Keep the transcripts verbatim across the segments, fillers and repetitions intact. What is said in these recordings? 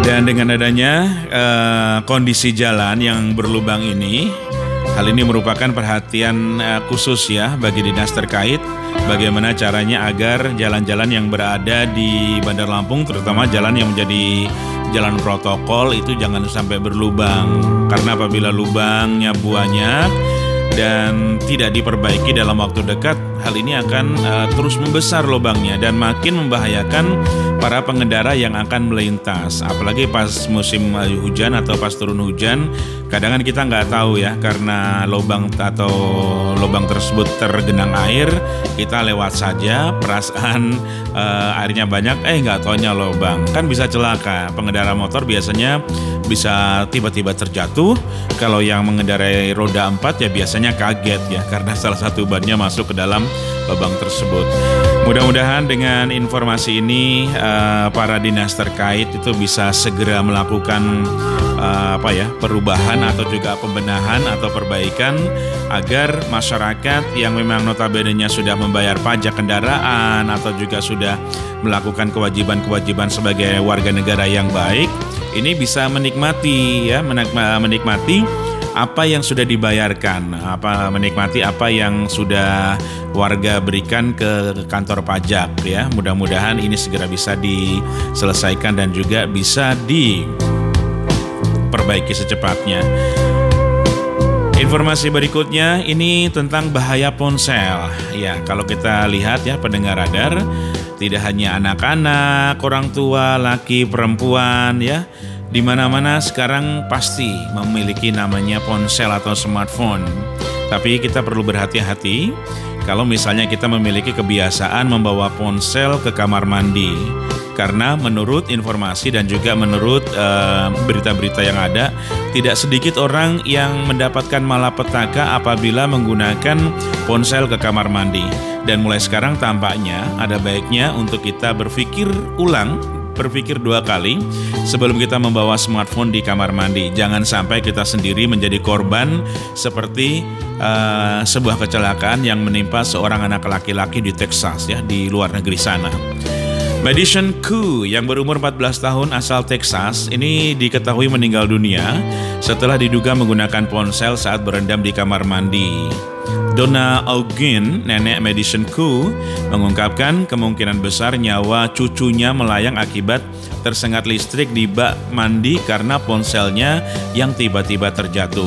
Dan dengan adanya uh, kondisi jalan yang berlubang ini, hal ini merupakan perhatian uh, khusus ya bagi dinas terkait. Bagaimana caranya agar jalan-jalan yang berada di Bandar Lampung, terutama jalan yang menjadi jalan protokol itu jangan sampai berlubang. Karena apabila lubangnya banyak dan tidak diperbaiki dalam waktu dekat, hal ini akan uh, terus membesar lubangnya dan makin membahayakan para pengendara yang akan melintas. Apalagi pas musim uh, hujan atau pas turun hujan, kadang kan kita nggak tahu ya, karena lubang atau lubang tersebut tergenang air, kita lewat saja, perasaan uh, airnya banyak, eh nggak taunya lubang, kan bisa celaka. Pengendara motor biasanya bisa tiba-tiba terjatuh. Kalau yang mengendarai roda empat ya biasanya kaget ya, karena salah satu bannya masuk ke dalam lubang tersebut. Mudah-mudahan dengan informasi ini uh, para dinas terkait itu bisa segera melakukan uh, apa ya perubahan atau juga pembenahan atau perbaikan agar masyarakat yang memang notabene-nya sudah membayar pajak kendaraan atau juga sudah melakukan kewajiban-kewajiban sebagai warga negara yang baik ini bisa menikmati ya menikmati apa yang sudah dibayarkan, apa menikmati apa yang sudah warga berikan ke kantor pajak ya. Mudah-mudahan ini segera bisa diselesaikan dan juga bisa diperbaiki secepatnya. Informasi berikutnya ini tentang bahaya ponsel. Ya, kalau kita lihat ya pendengar radar, tidak hanya anak-anak, orang tua, laki, perempuan ya, di mana-mana sekarang pasti memiliki namanya ponsel atau smartphone. Tapi kita perlu berhati-hati kalau misalnya kita memiliki kebiasaan membawa ponsel ke kamar mandi. Karena menurut informasi dan juga menurut uh, berita-berita yang ada, tidak sedikit orang yang mendapatkan malapetaka apabila menggunakan ponsel ke kamar mandi. Dan mulai sekarang tampaknya ada baiknya untuk kita berpikir ulang, berpikir dua kali sebelum kita membawa smartphone di kamar mandi. Jangan sampai kita sendiri menjadi korban seperti uh, sebuah kecelakaan yang menimpa seorang anak laki-laki di Texas ya, di luar negeri sana. Madison Koo yang berumur empat belas tahun asal Texas ini diketahui meninggal dunia setelah diduga menggunakan ponsel saat berendam di kamar mandi. Donna Augin, nenek Madison Koo, mengungkapkan kemungkinan besar nyawa cucunya melayang akibat tersengat listrik di bak mandi karena ponselnya yang tiba-tiba terjatuh.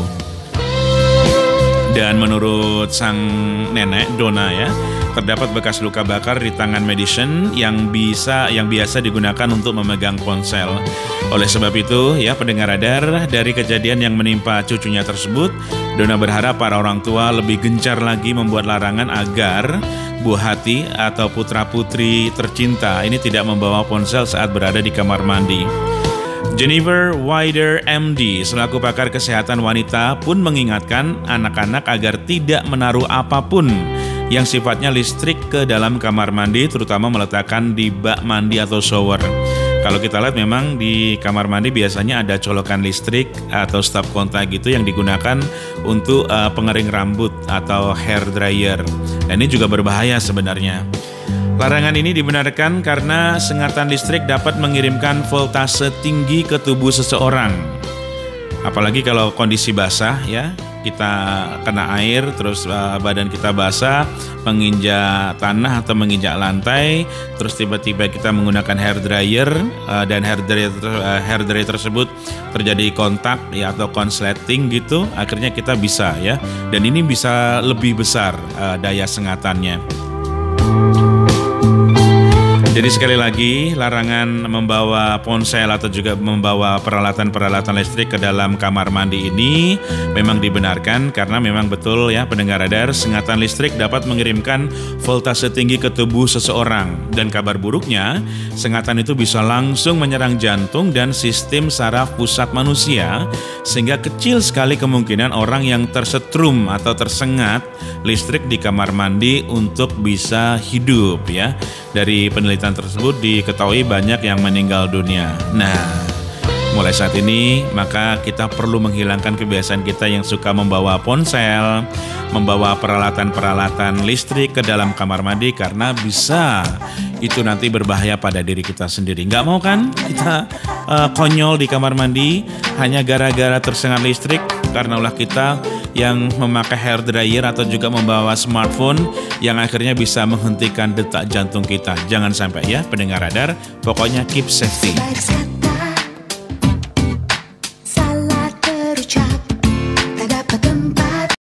Dan menurut sang nenek Donna ya, terdapat bekas luka bakar di tangan Madison yang bisa yang biasa digunakan untuk memegang ponsel. Oleh sebab itu, ya pendengar radar, dari kejadian yang menimpa cucunya tersebut, Donna berharap para orang tua lebih gencar lagi membuat larangan agar buah hati atau putra-putri tercinta ini tidak membawa ponsel saat berada di kamar mandi. Jennifer Wider M D selaku pakar kesehatan wanita pun mengingatkan anak-anak agar tidak menaruh apapun yang sifatnya listrik ke dalam kamar mandi, terutama meletakkan di bak mandi atau shower. Kalau kita lihat memang di kamar mandi biasanya ada colokan listrik atau stop kontak gitu yang digunakan untuk uh, pengering rambut atau hair dryer. Dan ini juga berbahaya sebenarnya. Larangan ini dibenarkan karena sengatan listrik dapat mengirimkan voltase tinggi ke tubuh seseorang. Apalagi kalau kondisi basah ya, kita kena air terus uh, badan kita basah, menginjak tanah atau menginjak lantai, terus tiba-tiba kita menggunakan hair dryer uh, dan hair dryer uh, hair dryer tersebut terjadi kontak ya atau konsleting gitu, akhirnya kita bisa ya, dan ini bisa lebih besar uh, daya sengatannya. Jadi sekali lagi, larangan membawa ponsel atau juga membawa peralatan-peralatan listrik ke dalam kamar mandi ini memang dibenarkan karena memang betul ya pendengar radar, sengatan listrik dapat mengirimkan voltase tinggi ke tubuh seseorang. Dan kabar buruknya, sengatan itu bisa langsung menyerang jantung dan sistem saraf pusat manusia, sehingga kecil sekali kemungkinan orang yang tersetrum atau tersengat listrik di kamar mandi untuk bisa hidup ya. Dari penelitian tersebut diketahui banyak yang meninggal dunia. Nah, mulai saat ini maka kita perlu menghilangkan kebiasaan kita yang suka membawa ponsel, membawa peralatan-peralatan listrik ke dalam kamar mandi karena bisa itu nanti berbahaya pada diri kita sendiri. Nggak mau kan kita uh, konyol di kamar mandi hanya gara-gara tersengat listrik karena ulah kita yang memakai hair dryer atau juga membawa smartphone yang akhirnya bisa menghentikan detak jantung kita. Jangan sampai ya pendengar Radar, pokoknya keep safety.